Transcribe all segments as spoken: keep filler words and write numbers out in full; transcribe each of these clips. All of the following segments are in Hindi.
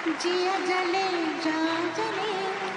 जिया जले जा जले,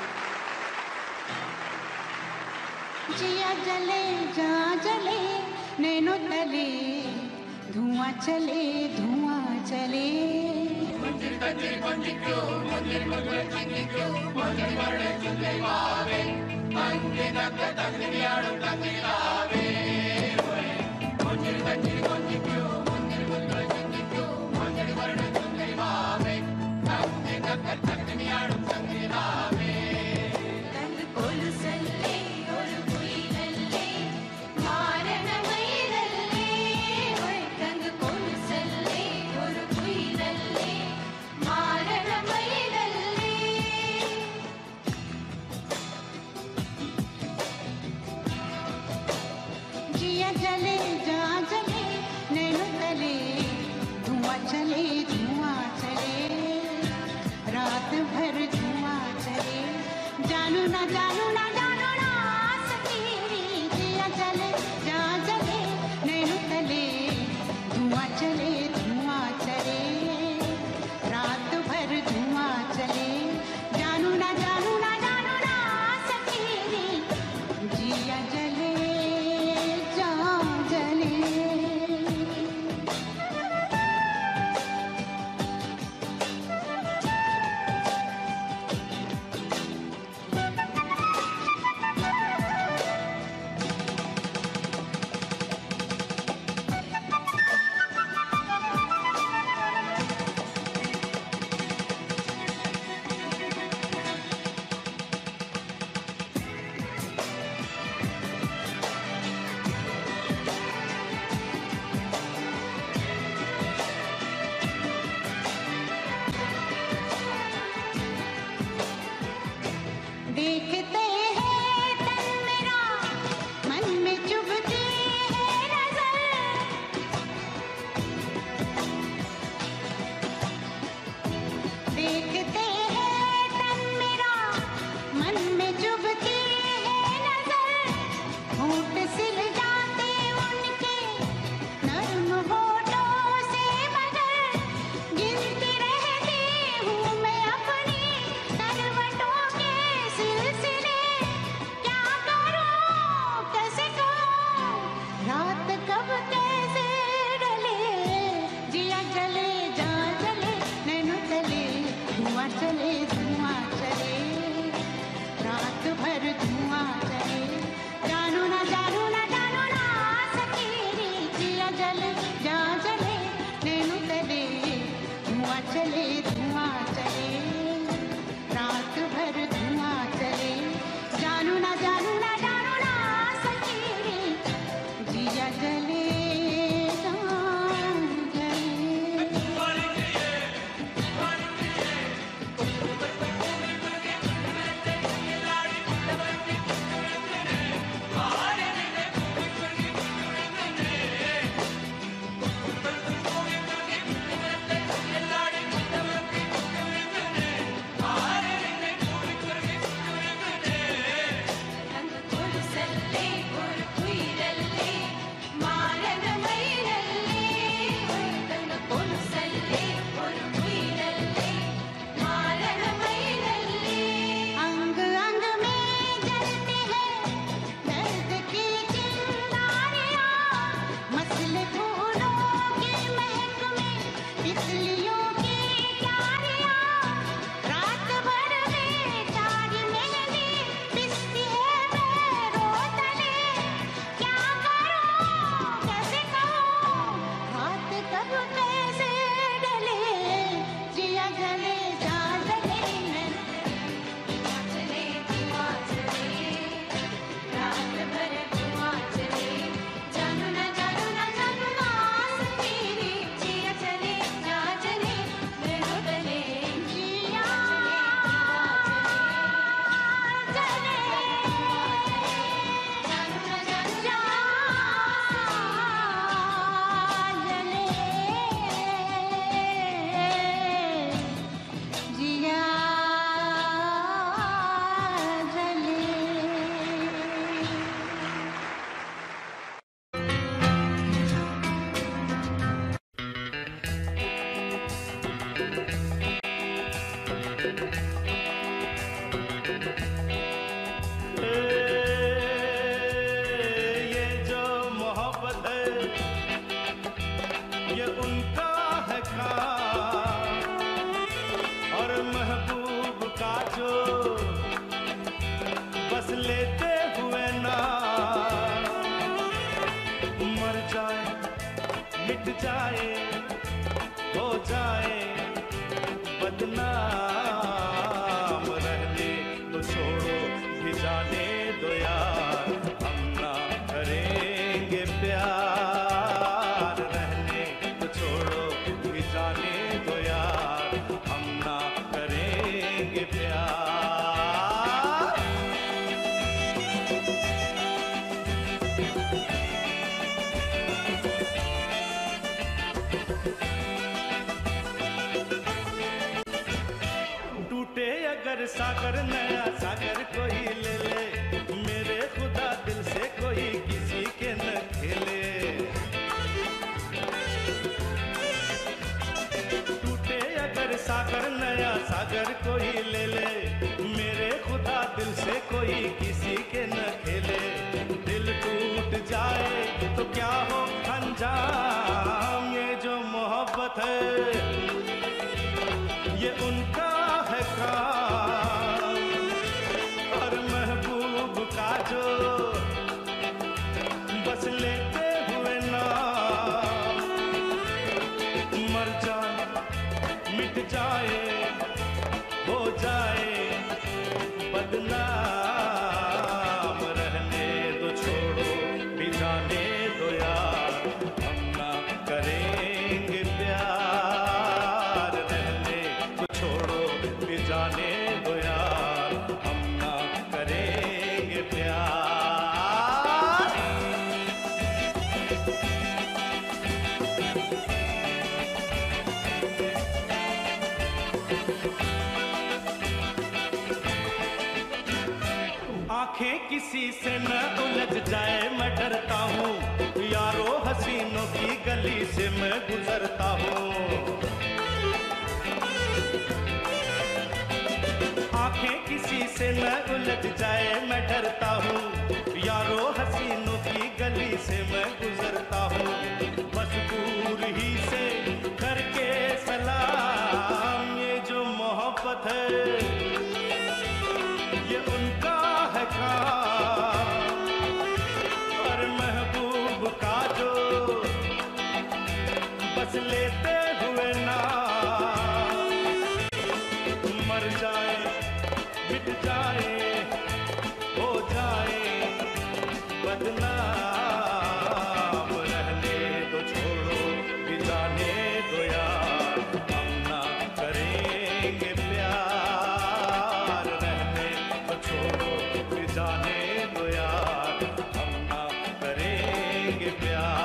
जिया जले जा जले, नैनो तले धुआं चले धुआं चले। मंदिर कंदिर मंदिर क्यों मंदिर मंदिर चिंगी क्यों मंदिर बड़े चुंगे बावे मंदिर नक तंगनी आड़ू तंगनी लावे। मंदिर कंदिर मंदिर क्यों मंदिर मंदिर चिंगी क्यों मंदिर बड़े चुंगे बावे मंदिर नक तंगनी आड़ू तंगनी लावे। तंग कोल सल्ले और कोई लल्ले मारन मई लल्ले, ओए तंग कोल सल्ले और कोई लल्ले मारन मई लल्ले। जिया जले जा जले, नैनो तले धुआं चले धुआं चले, रात भर धुआं चले। जानू ना जानू ना जानू ना सकीरी, जिया जले जा जले, नैनो तले धुआं चले धुआं चले, रात भर धुआं चले। जानू ना जानू ना जानू ना सकीरी, जिया जले जा जले। देखते हैं तन मेरा, मन में चुभती है नजर। देखते हैं तन मेरा, मन में चुभती है नजर। होंठ सिल जाते उनके नर्म होठों से, मगर गिनती रहती हूँ मैं अपनी करवटों के सिलसिले। क्या करूं कैसे कहूं रात कब कैसे ढले, जिया जले जा जले, नैनो तले धुआं चले धुआं चले, रात भर धुआं चले। जानू ना जानू ना जानू ना सकीरी, जिया जले जा जले, नैनो तले धुआं चले धुआं चले, रात भर धुआं चले। जानू ना जानू ना जानू ना सकीरी, जिया जले जा जले। ये जो मोहब्बत है ये उनका है काम, और महबूब का जो बस लेते हुए ना मर जाए मिट जाए हो जाए बदनाम, रहने तो छोड़ो भी जाने दो यार, हम ना करेंगे प्यार, रहने तो छोड़ो भी जाने दो यार, हम ना करेंगे प्यार। टूटे अगर सागर नया सागर कोई ले ले, मेरे खुदा दिल से कोई किसी के न खेले। टूटे अगर सागर नया सागर कोई ले ले, मेरे खुदा दिल से कोई किसी के न खेले। दिल टूट जाए तो क्या हो अंजाम, ये जो मोहब्बत है ये उनका है काम, और महबूब का जो बस लेते हुए ना मर जाए मिट जाए हो जाए बदनाम, रहने दो छोड़ो भी जाने दो यार, हम ना करेंगे प्यार, रहने दो छोड़ो भी जाने दो यार, हम ना करेंगे प्यार। आंखें किसी से न उलझ जाए मैं डरता हूँ, यारो हसीनों की गली से मैं गुजरता हूँ। आंखें किसी से न उलझ जाए मैं डरता हूँ, यारो हसीनों की गली से मैं गुजरता हूँ। बस दूर ही से करके सलाम, ये जो मोहब्बत है ये उनका है काम, और महबूब का जो बस लेते हुए ना मर जाए मिट जाए हो जाए बदनाम, रहने दो छोड़ो भी जाने दो यार, हम ना करेंगे प्यार, रहने दो छोड़ो भी जाने दो यार, हम ना करेंगे प्यार।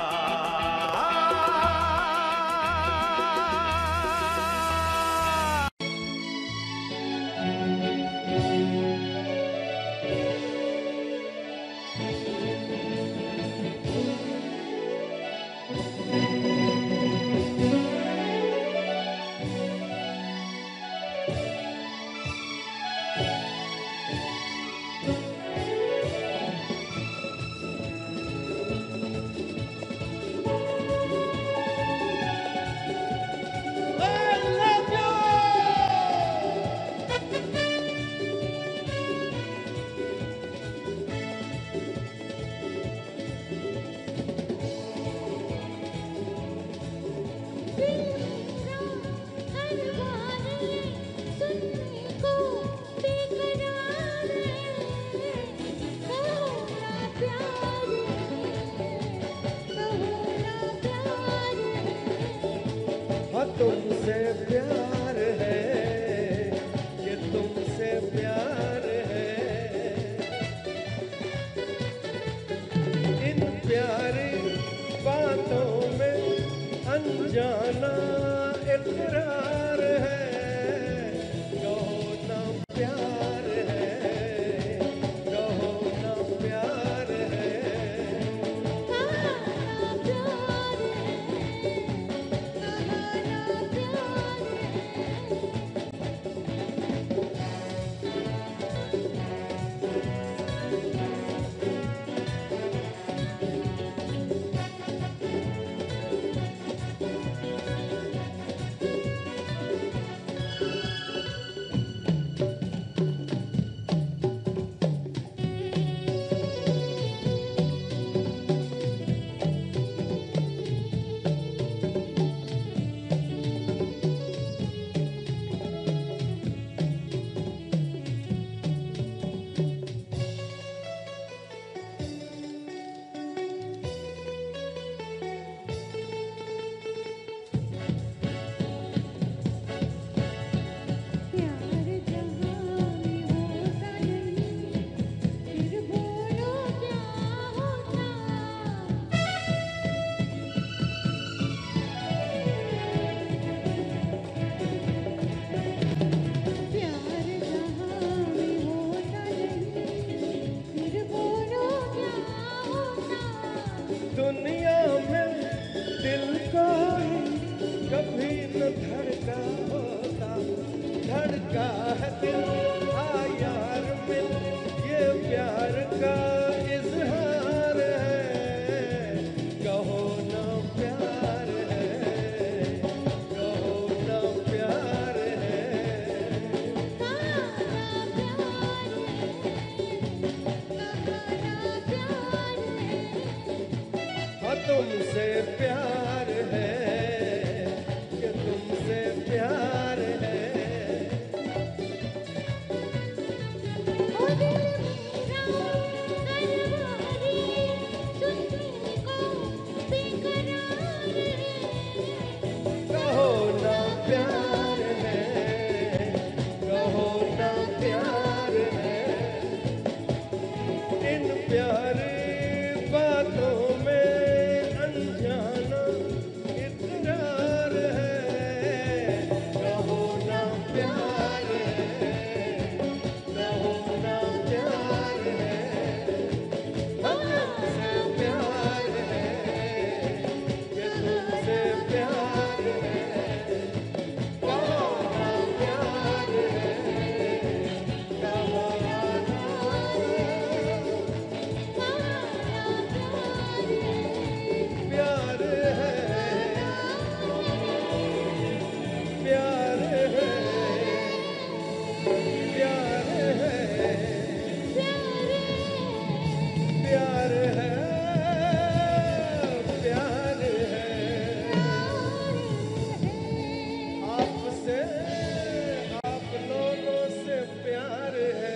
दिल आ यार मिल, ये प्यार का इजहार है, कहो ना प्यार है, कहो ना प्यार है, हाँ तुमसे प्यार है, कि तुमसे प्यार है। ओ दिल मेरा करवारी सुनने को बेकरार है, कहो ना प्यार है, कहो ना प्यार है, इन प्यारी बातों में अनजाना इकरार है, कहो ना प्यार है, कहो ना प्यार है, हमसे प्यार है, कि तुमसे प्यार है, कहो ना प्यार है, कहो ना प्यार है, प्यार है, प्यार है, प्यार है, प्यार है, आपसे आप लोगों से प्यार है।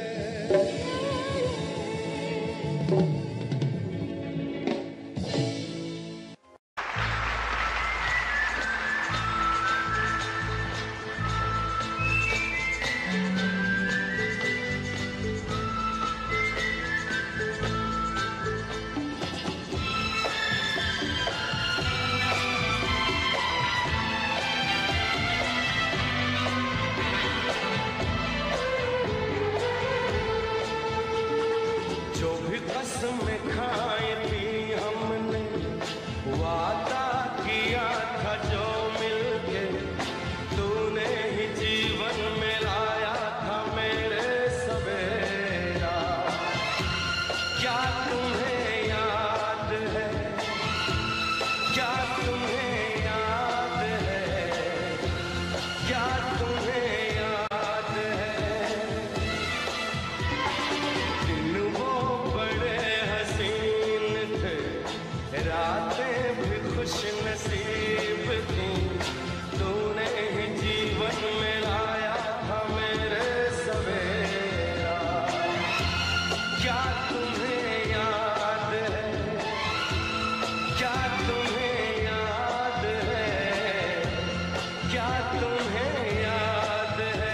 जो भी कसम खाई थी हमने, वादा किया था जो मिलके, तूने ही जीवन में लाया था मेरे सवेरा। क्या तुम्हें याद है, क्या तुम्हें याद है, क्या तुम्हें याद है, दिन वो बड़े हसीन थे, रातें भी खुश नसीब थी, तूने ही जीवन में लाया था मेरे सवेरा। क्या तुम्हें याद है, क्या तुम्हें याद है, क्या तुम्हें याद है।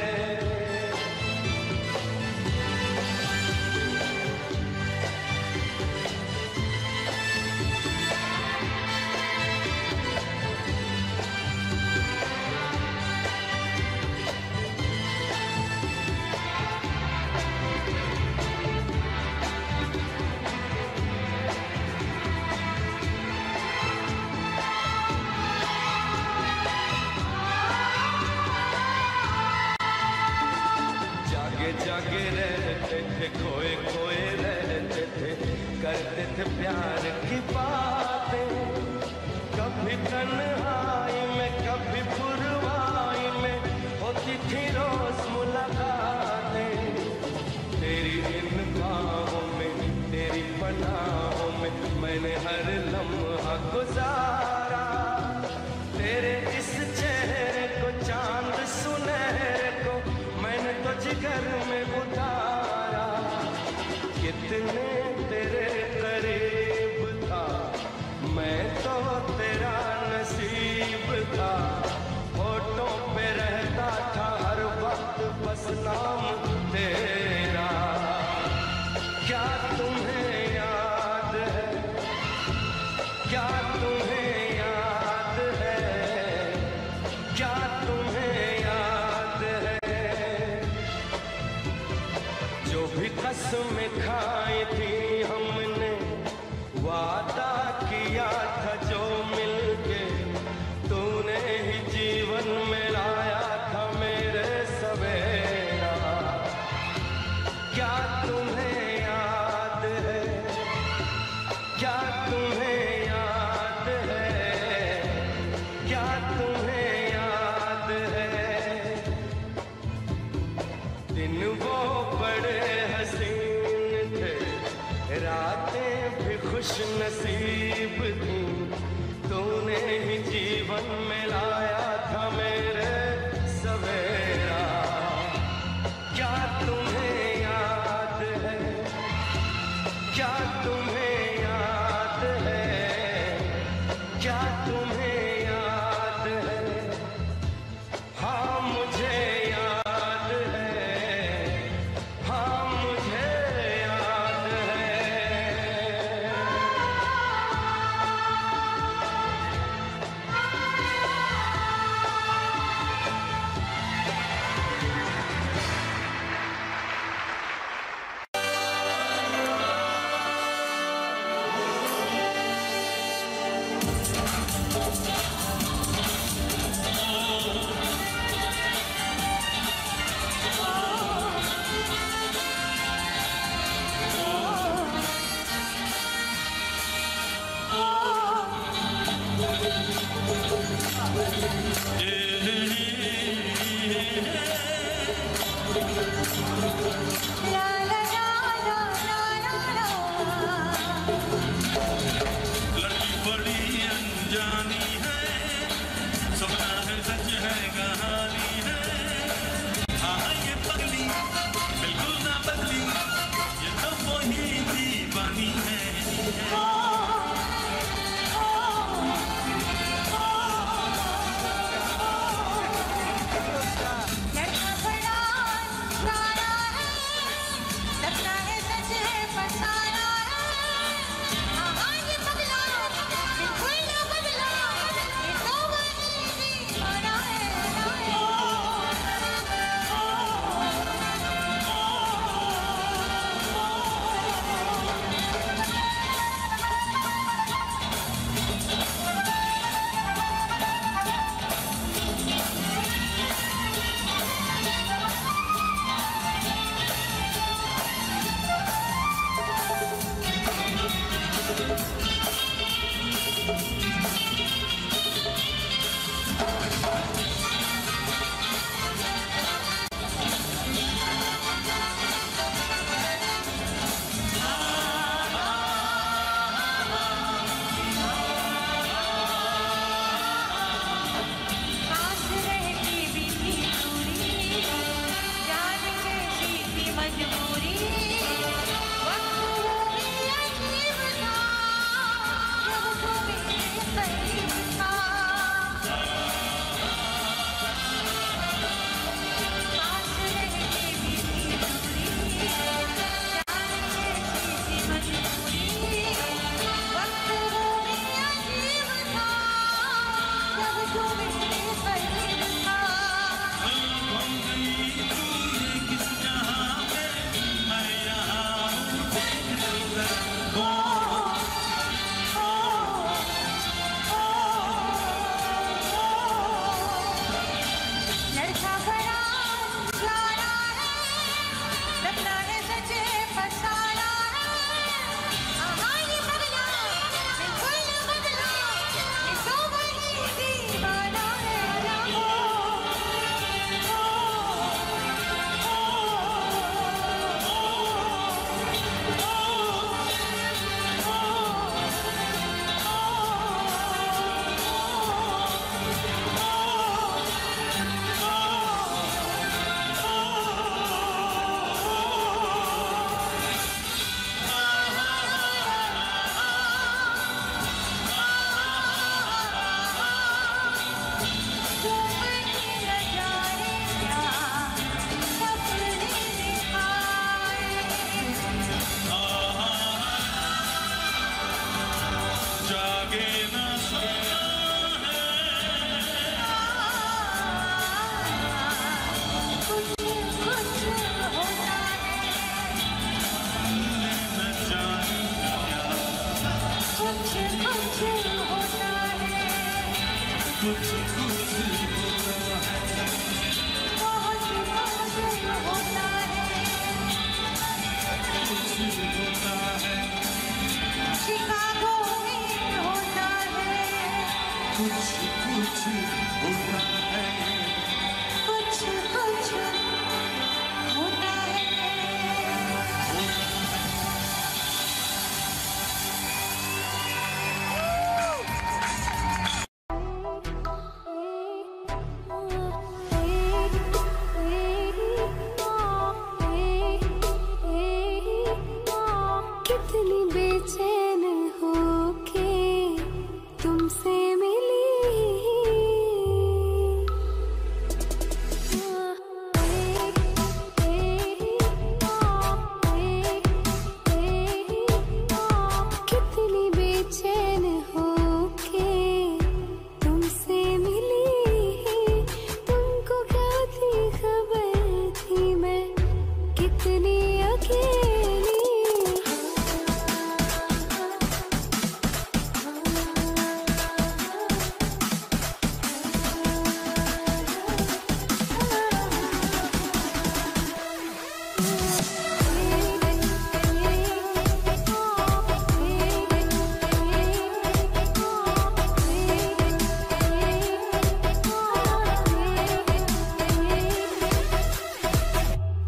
जागे जागे रहते थे, खोए खोए रहते थे, करते थे प्यार की बातें, कभी तन्हाई में कभी पुरवाई में होती थी रोज मुलाकातें। तेरी इन बाहों में, तेरी पनाहों में मैंने हर लम्हा गुजारा, तेरे इस चेहरे को चांद सुनहरे को मैंने तो जिगर में उतारा। कितने तेरे करीब था, मैं तो तेरा नसीब था, होठों पे रहता था हर वक्त बस नाम तेरा। क्या तुम्हें याद है, क्या तुम्हें याद है, क्या तुम्हें याद है। जो भी कसम खाई थी हमने, वादा किया था जो मिलके, तूने ही जीवन में लाया था मेरे सवेरा। खुश नसीब थी, तूने ही जीवन में लाया था मेरे सवेरा। क्या तुम्हें याद है, क्या तुम्हें याद है, क्या तुम्हें याद है? हाँ मुझे याद है, हाँ मुझे याद है। लड़की बड़ी अनजानी है, सपना है सच है कहानी है। हाँ ये पगली बिल्कुल ना बदली, ये तो वही दीवानी है। लड़का बड़ा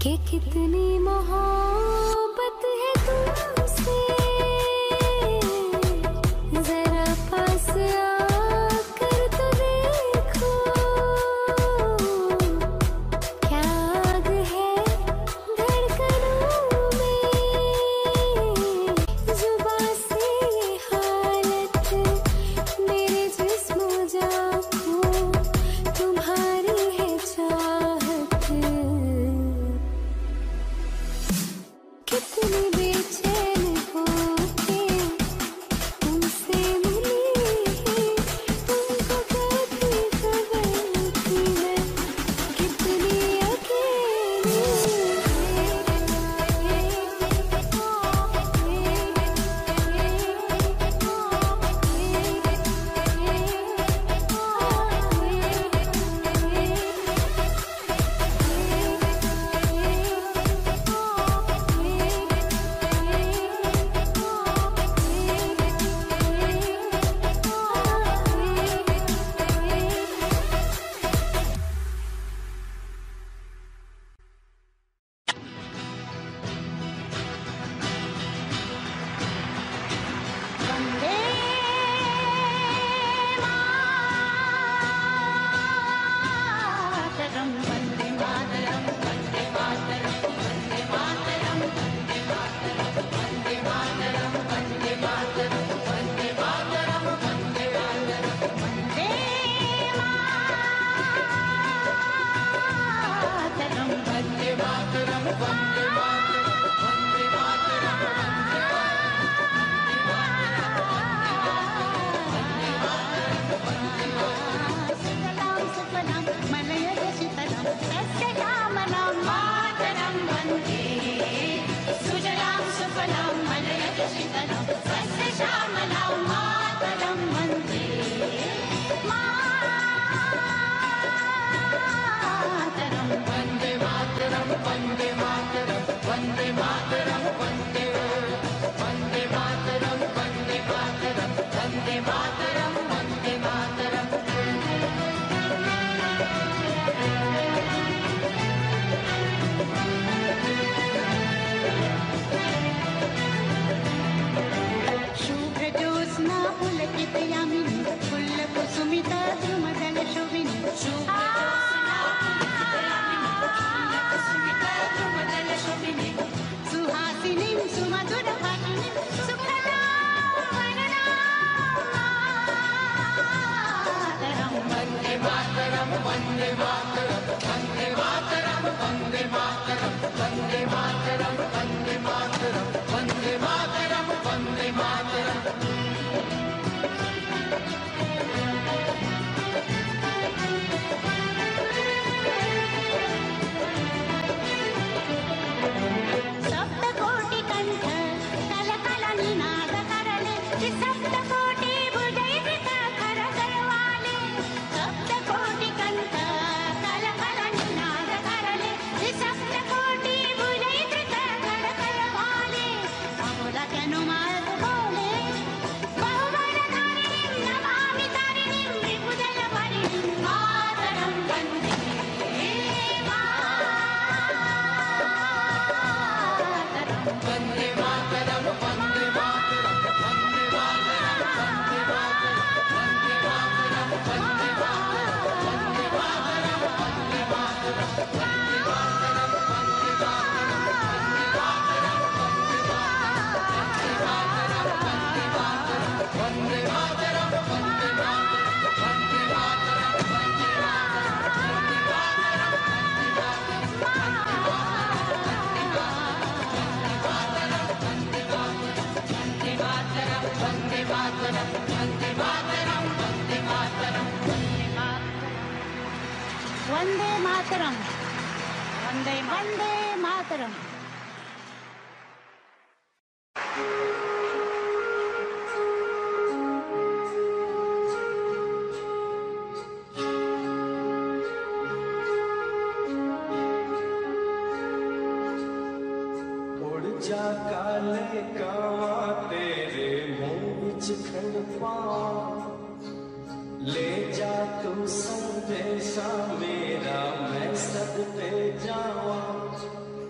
कि कितनी मोहब्बत है तुमसे, जरा पास आकर तो देखो, क्या आग है धड़कनों में, जुबां से ये हालत मेरे जिस्म जान को, तुम्हारी है चाहत, कितनी बेचैन होके तुमसे मिली, तुमको कैसी खबर थी मैं, कितनी अकेली वंदे मातरम, वंदे वंदे मातरम। उड़ जा काले कावा तेरे मुंह विच खंड पावां, ले जा तू संदेशा मेरा मैं सद पे जावां,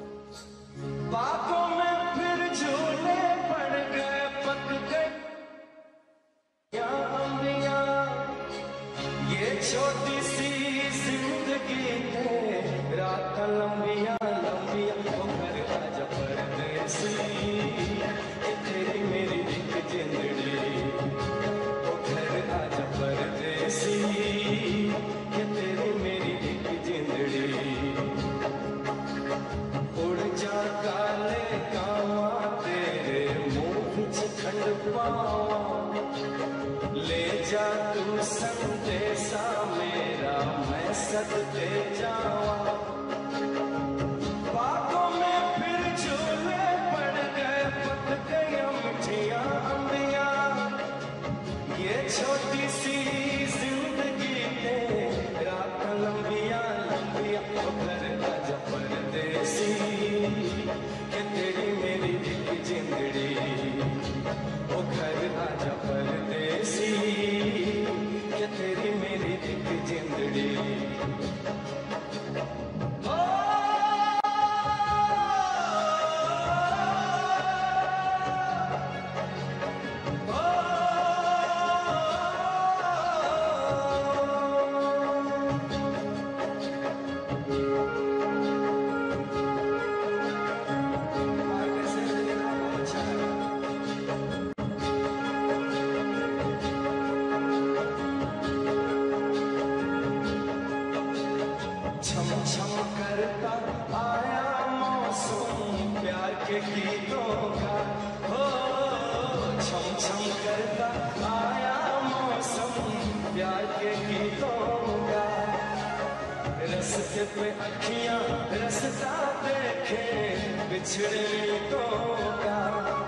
करता आया मौसम प्यार के गीतों का, हो छम छम करता आया मौसम प्यार के गीतों का। रस्ते पे अखियां रस्ता देखे बिछड़े गीतों का।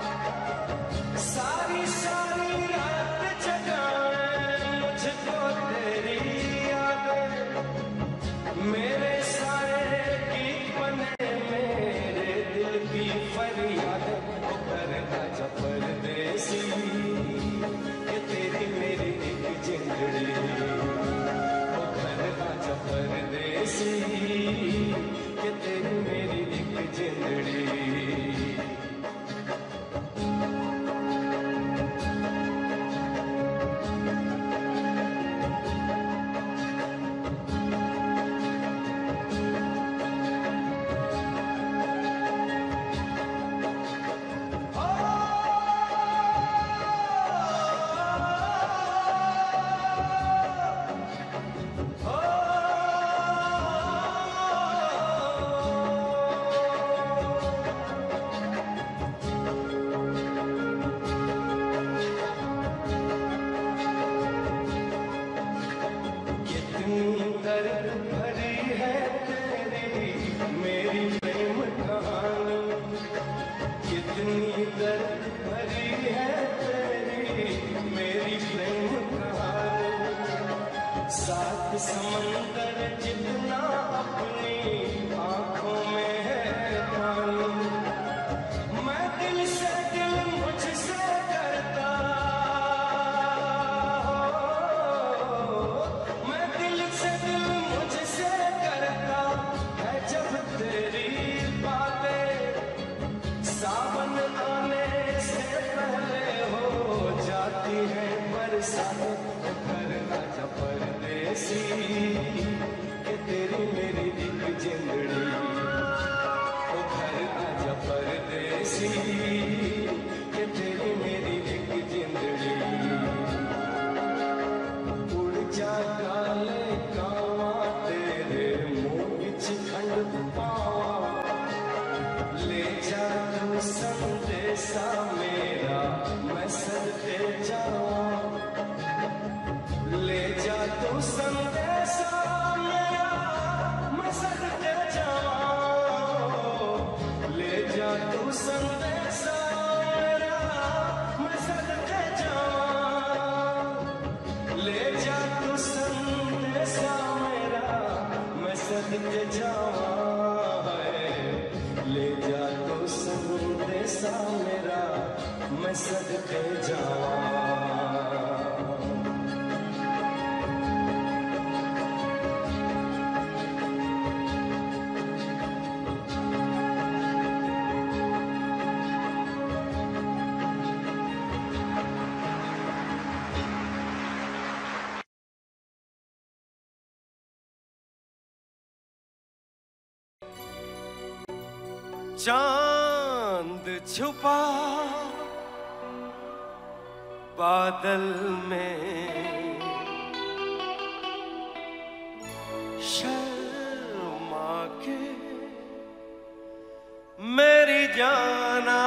सारी सारी रात जगाए मुझको तेरी यादें, मेरे सारे गीत बने मेरे दिल की फरियादें। वो करना जा परदेसी ये तेरी मेरी एक जिंदड़ी, वो करना जा परदेसी ये तेरी मेरी एक जिंदड़ी। समंदर जितना अपनी आंखों में है पानी, मैं दिल से दिल मुझसे करता, मैं दिल से दिल मुझसे करता है जब तेरी बातें, सावन आने से पहले हो जाती है बरसात। करना जा परदेसी कि तेरी मेरी एक जिंदड़ी, ओ घर आजा परदेसी कि तेरी मेरी एक जिंदड़ी। उड़ जा काले कावा तेरे मुंह विच खंड पावा, ले जा तू संदेशा मेरा मैं सदके जावा, ले जा तू संदेशा मेरा मैं सदके जाऊं, ले जा तू संदेशा मेरा मैं सदके जाऊं, ले जा तू संदेशा मेरा मैं सदके जाऊं, ले जा तू संदेशा मेरा मैं सदके जाऊं। चांद छुपा बादल में, शर्मा के मेरी जाना,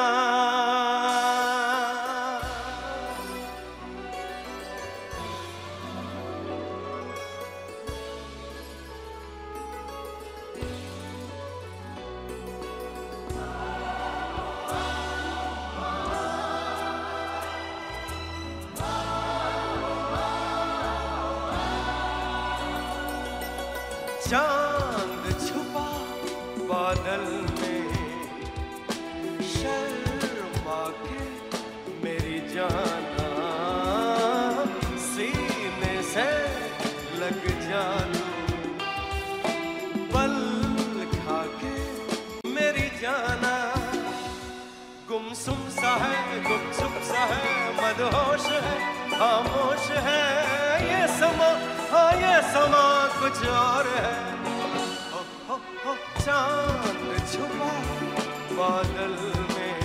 चांद छुपा बादल में, शर्मा के मेरी जाना, सीने से लग जा तू, पल खा के मेरी जाना। गुमसुम सा है गुमसुम सा है मदहोश है खामोश है ये समा, हाँ ये समा कुछ और है। हो, हो, हो, चांद छुपा बादल में,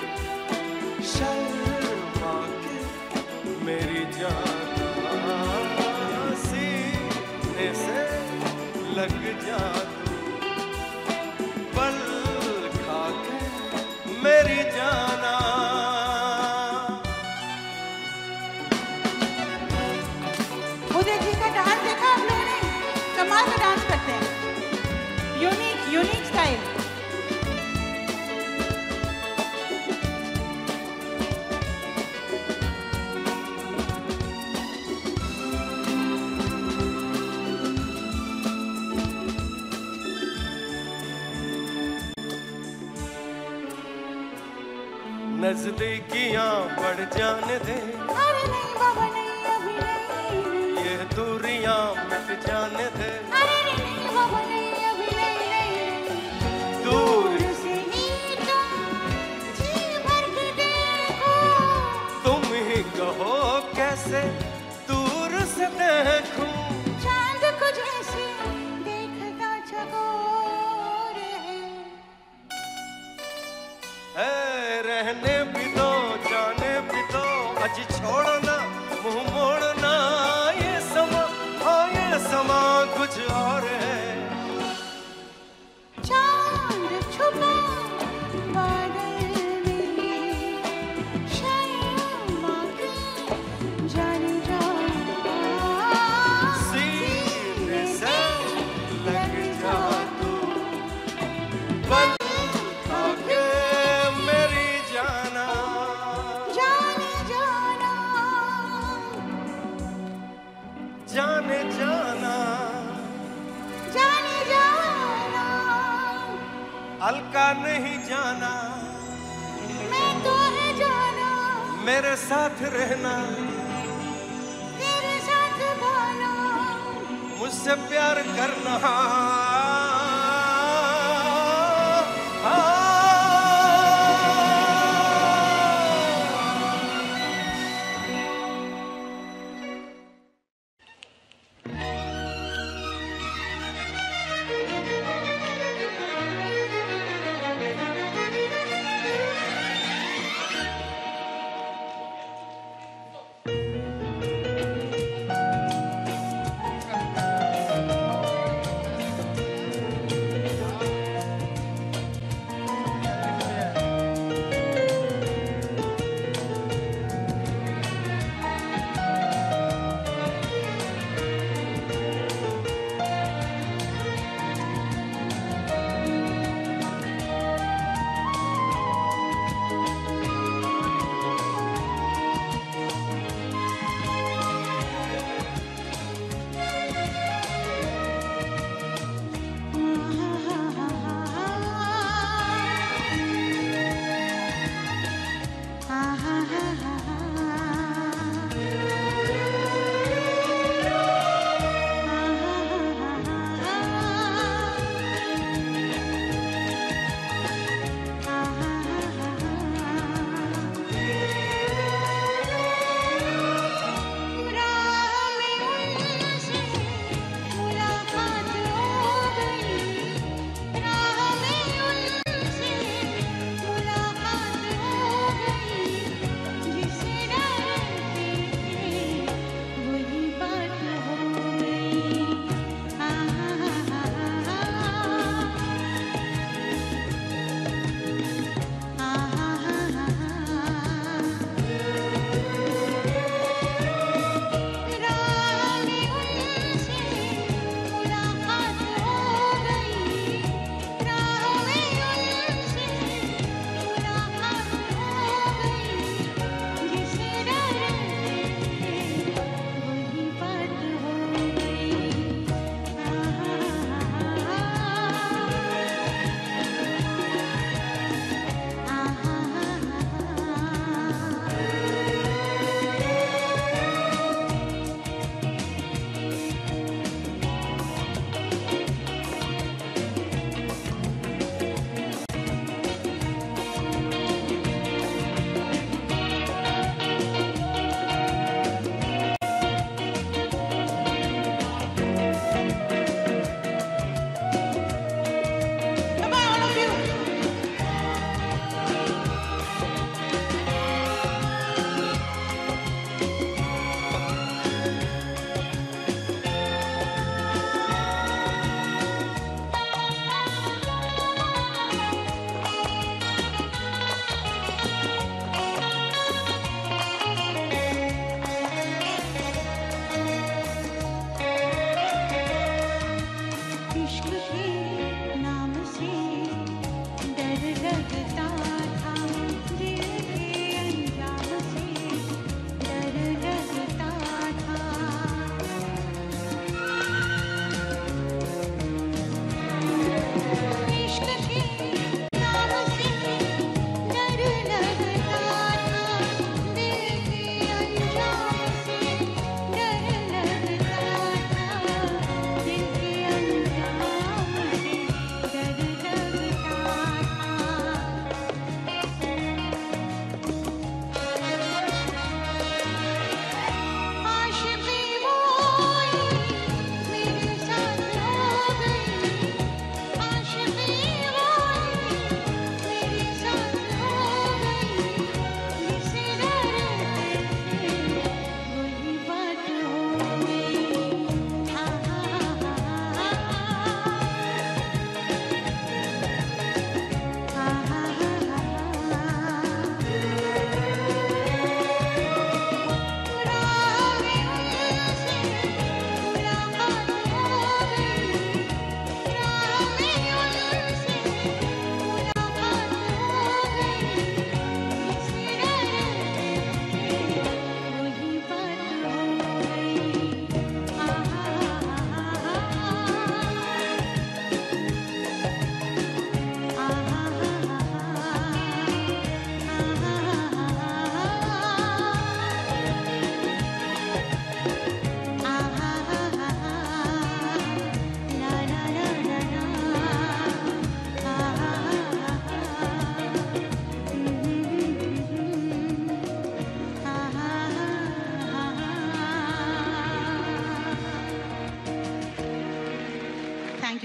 शर्मा के मेरी जाना, सीने से लग जा तू, नजदीकियां बढ़ जाने दे, अरे नहीं बाबा नहीं अभी नहीं, ये दूरियां मिट जाने दे, अरे नहीं बाबा नहीं अभी नहीं नहीं, दूर से ही तुम जी भर के देखो, तुम ही कहो कैसे दूर से देखूं, चांद को जैसे देखता चकोर है, है रहने भी दो जाने भी दो, अज छोड़ना मुंह मोड़ना, ये समा हाँ ये समा कुछ और है, चांद छुपा बादल में, शर्मा के जाने जा, सीने से लग जा तू, बन आके मेरी जाना, जाने जाना, जाने जाना, जाने जाना, अलका नहीं जाना, मैं तो है जाना, मेरे साथ रहना, तेरे साथ भाना, मुझसे प्यार करना,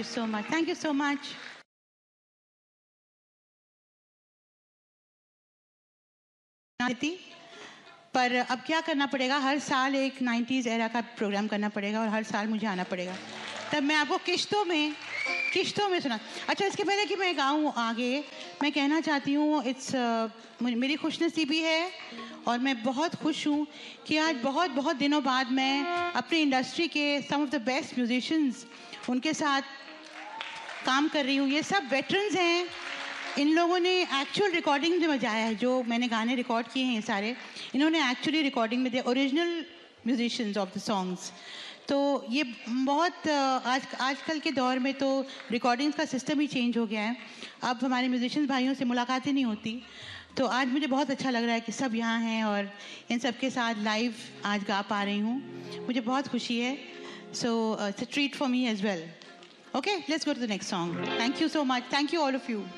so much. Thank you so much. पर अब क्या करना पड़ेगा, हर साल एक नाइन्टीज़ एरा का प्रोग्राम करना पड़ेगा और हर साल मुझे आना पड़ेगा, तब मैं आपको किश्तों में किश्तों में सुना। अच्छा, इसके पहले कि मैं गाऊँ आगे, मैं कहना चाहती हूँ इट्स uh, मेरी खुशनसीबी है और मैं बहुत खुश हूँ कि आज बहुत बहुत दिनों बाद मैं अपनी इंडस्ट्री के some of the best musicians उनके साथ काम कर रही हूँ। ये सब वेटरन्स हैं, इन लोगों ने एक्चुअल रिकॉर्डिंग में बजाया है, जो मैंने गाने रिकॉर्ड किए हैं ये सारे, इन्होंने एक्चुअली रिकॉर्डिंग में, they original musicians of the songs. तो ये बहुत आज आजकल के दौर में तो रिकॉर्डिंग्स का सिस्टम ही चेंज हो गया है, अब हमारे म्यूजिशियंस भाइयों से मुलाकातें नहीं होती। तो आज मुझे बहुत अच्छा लग रहा है कि सब यहाँ हैं और इन सब के साथ लाइव आज गा पा रही हूँ, मुझे बहुत खुशी है। So it's a treat for me as well. Okay, let's go to the next song. Thank you so much, thank you all of you.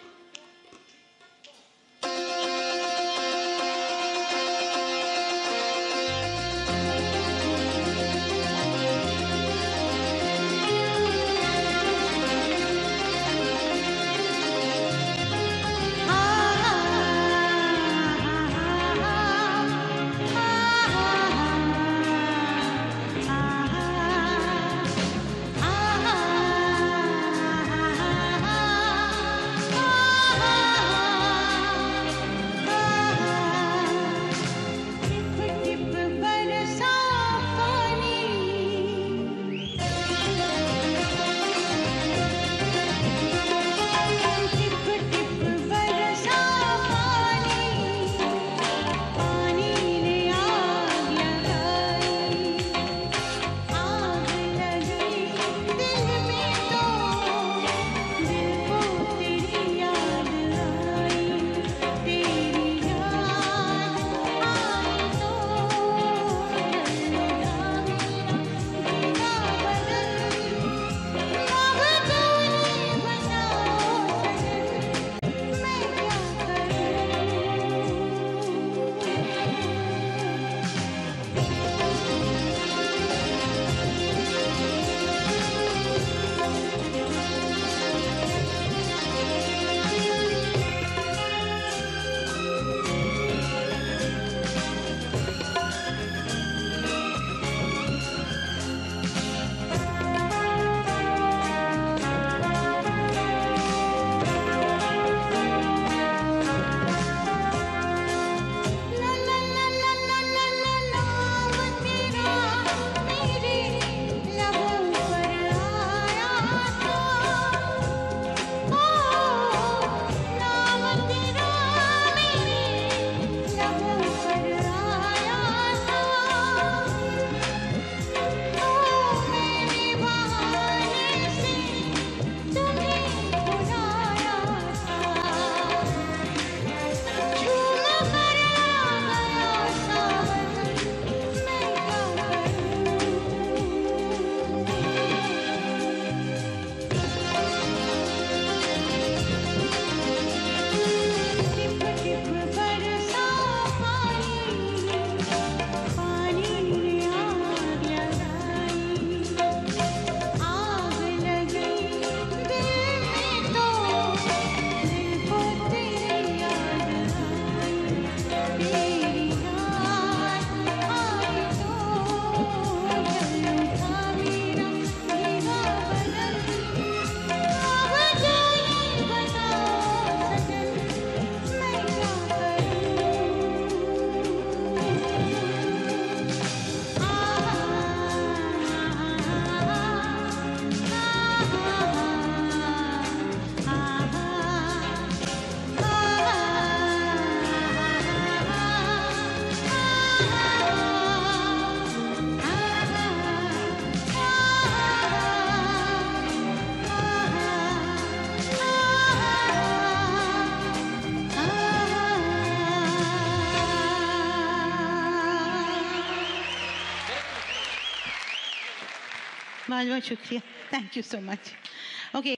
बहुत बहुत शुक्रिया, thank you so much. Okay,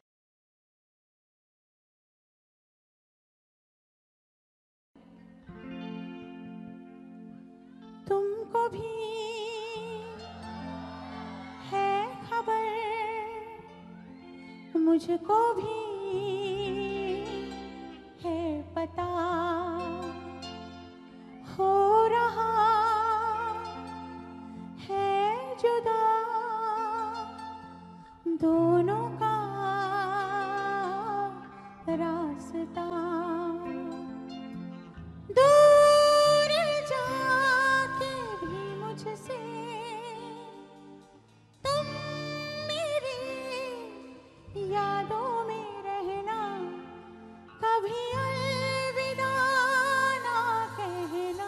तुमको भी है खबर मुझको भी है पता हो रहा है जुदा दोनों का रास्ता। दूर जाके भी मुझसे तुम मेरी यादों में रहना, कभी अलविदा ना कहना,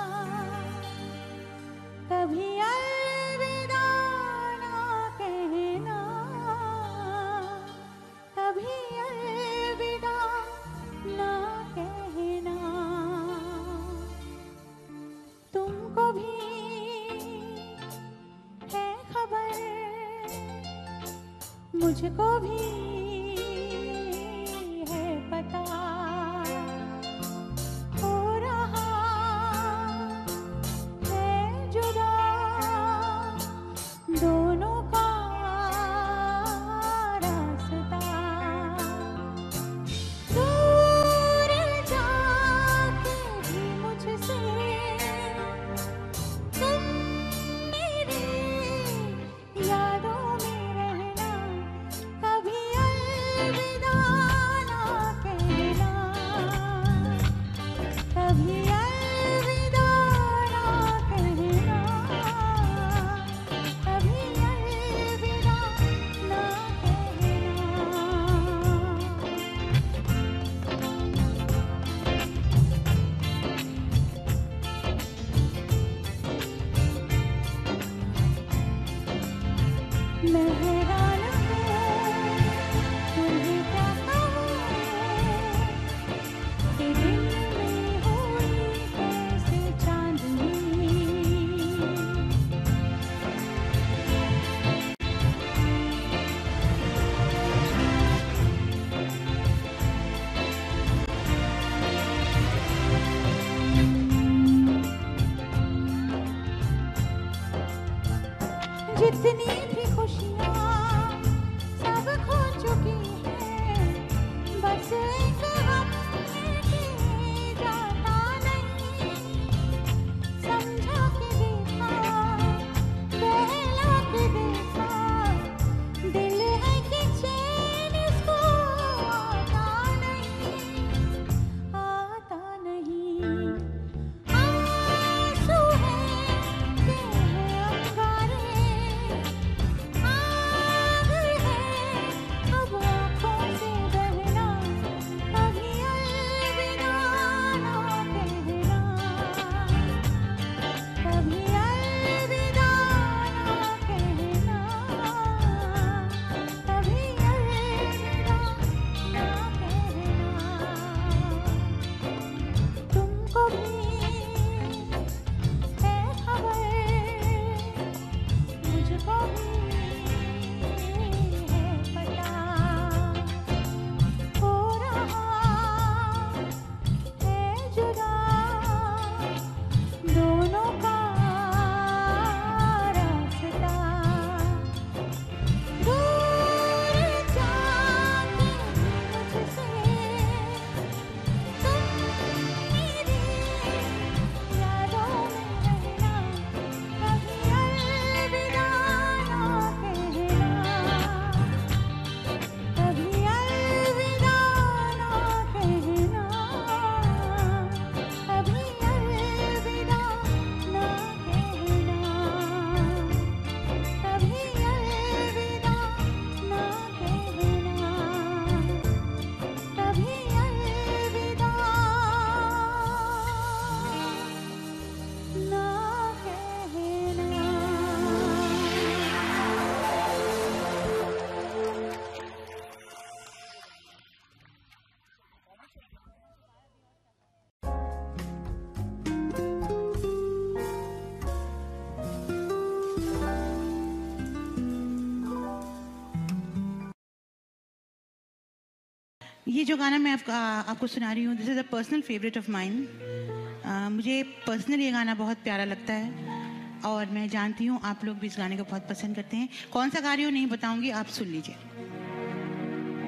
कभी अलविदा ना कहना, कभी अलविदा ना कहना। तुमको भी है खबर, मुझको भी है पता हो रहा है जुदा दोनों का रास्ता। दूर जाके भी मुझसे तुम मेरी यादों में रहना, कभी अलविदा ना कहना, कभी अलविदा ना कहना, कभी अलविदा ना कहना। मैं हैरान हूँ तुम्हें क्या कहूँ कि दिन में हुई कैसे चांदनी। जितनी भी खुशियाँ सब खो चुकी हैं, बस एक गम है कि जाता नहीं। समझा के देखा, बहला के देखा, दिल है कि चैन इसको आता नहीं, आता नहीं। आंसू है कि है अंगारे, आग है अब आँखों से बहना, कभी अलविदा ना कहना, कभी अलविदा ना कहना, कभी अलविदा ना कहना। तुमको भी है खबर, मुझको भी है पता हो रहा है जुदा दोनों का रास्ता। दूर जाके भी मुझसे तुम मेरी यादों में रहना, कभी अलविदा ना कहना, कभी अलविदा ना कहना, कभी अलविदा ना कहना, कभी अलविदा ना कहना, कभी अलविदा ना कहना। ये जो गाना मैं आपका आपको सुना रही हूँ, this is a personal favourite of mine. मुझे पर्सनली ये गाना बहुत प्यारा लगता है और मैं जानती हूँ आप लोग भी इस गाने को बहुत पसंद करते हैं। कौन सा गा रही हूँ नहीं बताऊँगी, आप सुन लीजिए।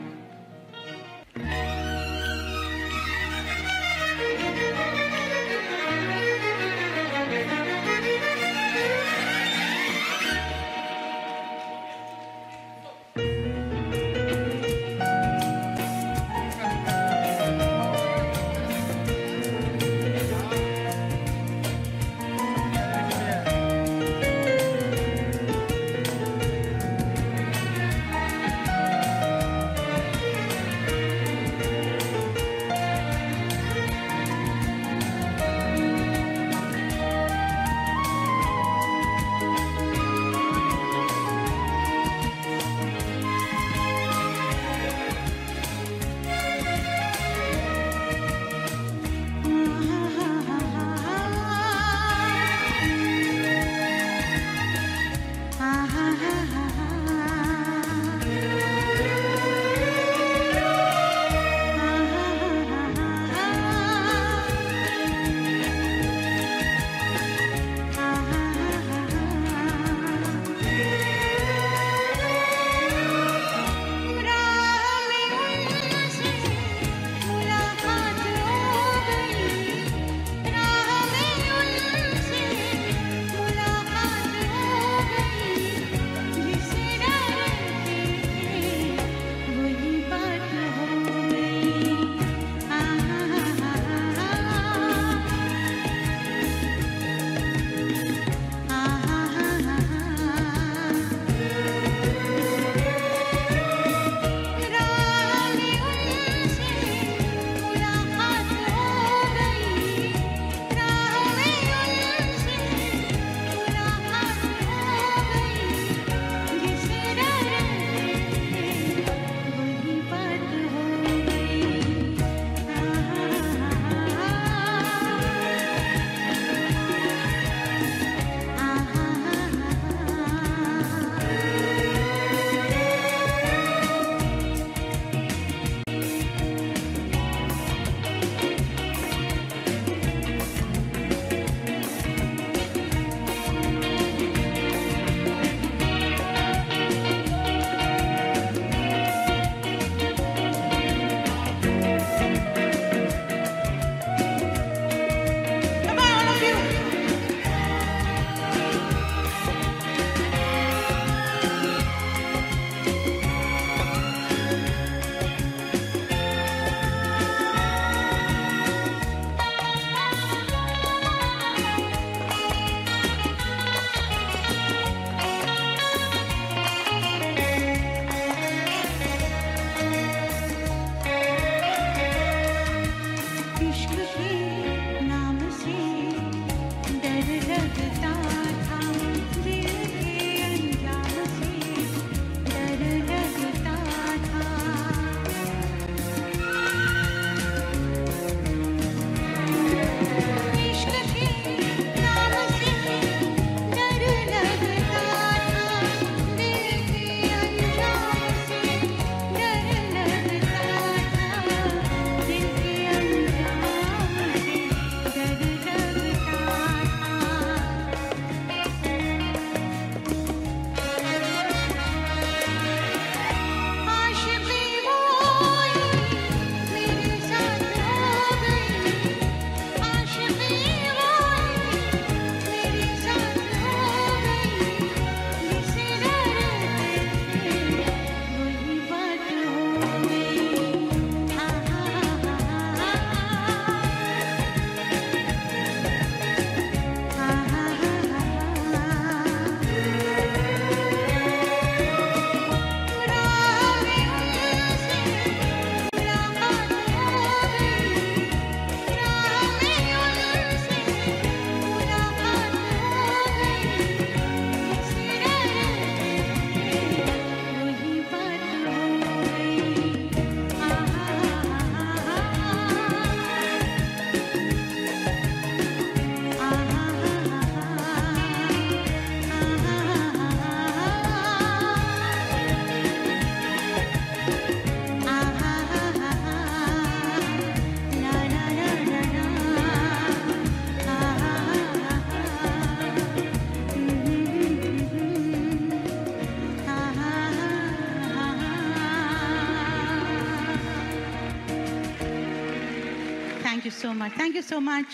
Thank you so much, thank you so much.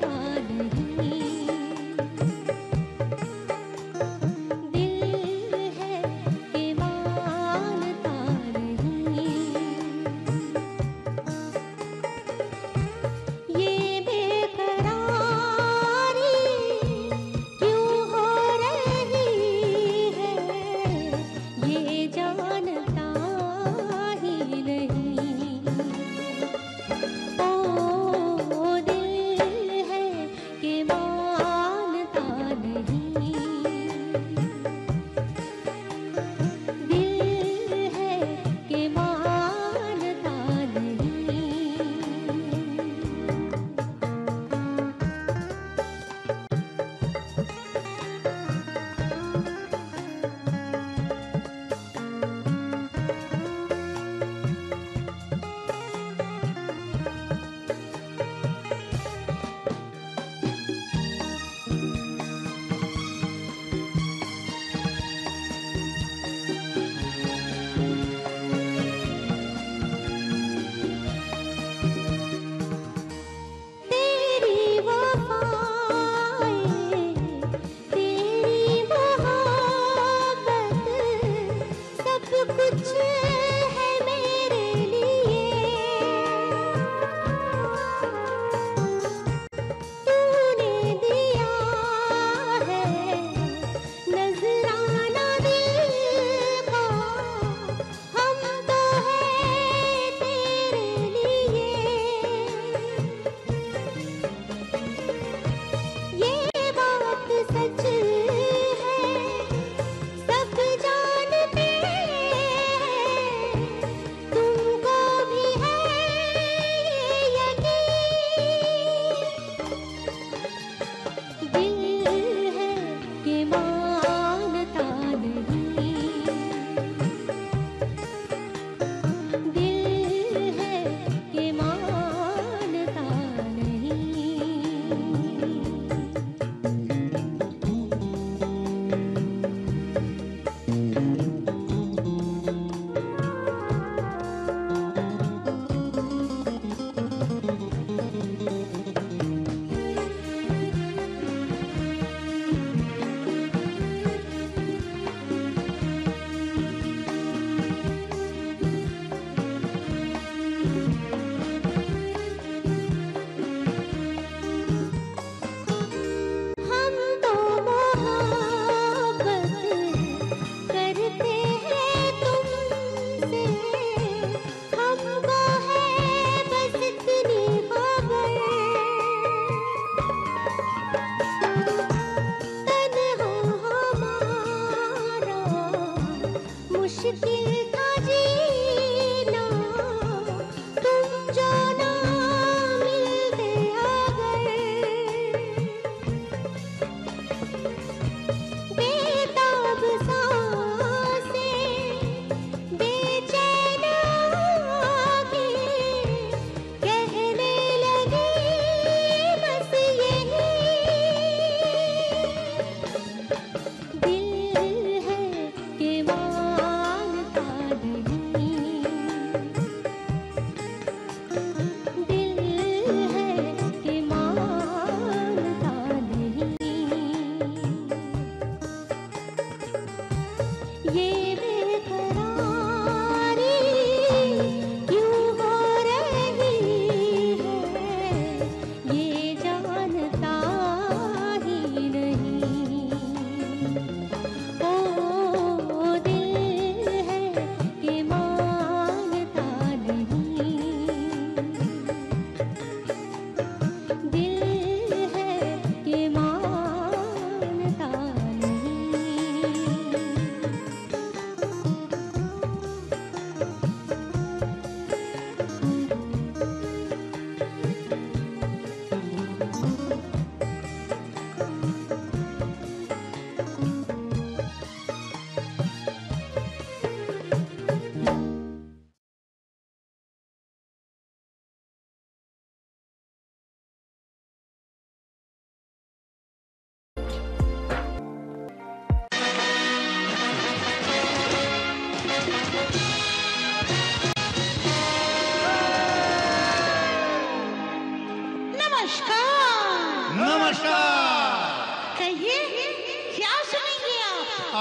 दिल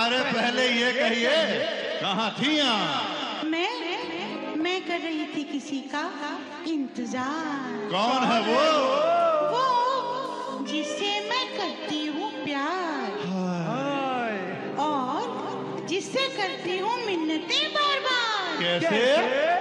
अरे पहले ये कहिए कहाँ थी यहाँ? मैं मैं कर रही थी किसी का इंतजार। कौन है वो? वो जिससे मैं करती हूँ प्यार और जिससे करती हूँ मिन्नतें बार बार। कैसे?